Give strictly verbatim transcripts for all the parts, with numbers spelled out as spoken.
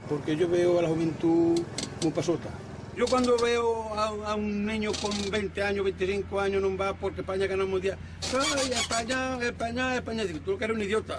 porque yo veo a la juventud muy pasota. Yo cuando veo a, a un niño con veinte años, veinticinco años, no va porque España ganó el mundial. ¡Ay, España, España, España! Digo, tú que eres un idiota.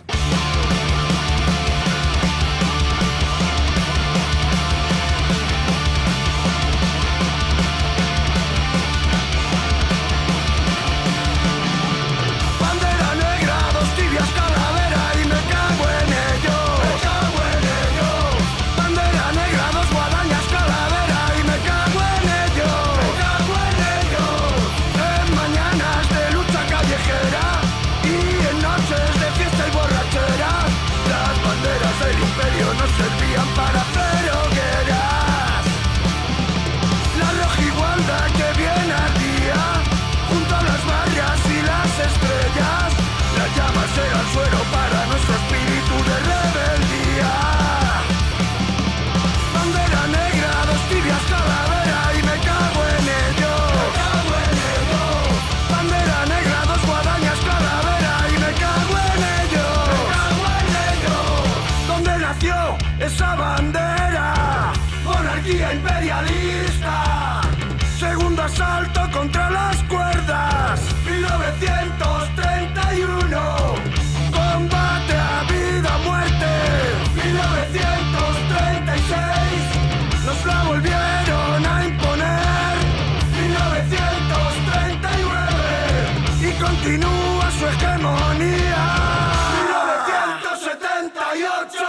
Servían para hacer hogueras. La roja igualdad que bien ardía junto a las barrias y las estrellas. Las llamas eran suero para nuestro espíritu de rebeldía. Bandera negra, dos tibias, calavera y me cago en ello. Me cago en ello. Bandera negra, dos guadañas, calavera y me cago en ello. Me cago en ello. ¿Dónde nació esa bandera? Monarquía imperialista. Segundo asalto contra las cuerdas. mil novecientos treinta y uno. Combate a vida, muerte. mil novecientos treinta y seis. Nos la volvieron a imponer. mil novecientos treinta y nueve. Y continúa su hegemonía. mil novecientos setenta y ocho.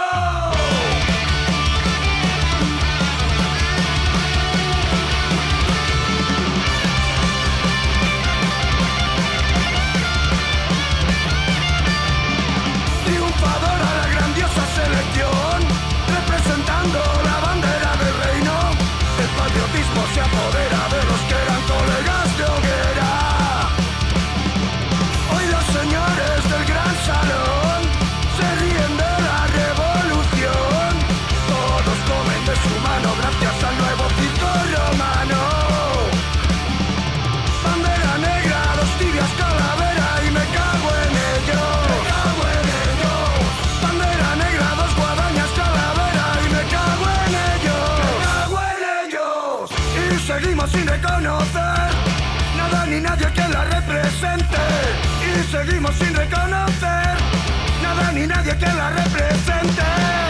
Selección, representando la bandera del reino. El patriotismo se apodera de los que eran colegas de hoguera. Hoy los señores del gran salón se ríen de la revolución. Todos comen de su mano gracias al nuevo circo romano. Bandera negra, dos tibias, calavera y me cago en ello. Me cago en ello. Bandera negra, dos guadañas, calavera y me cago en ellos. Me cago en ellos. Y seguimos sin reconocer nada ni nadie que la represente. Y seguimos sin reconocer nada ni nadie que la represente.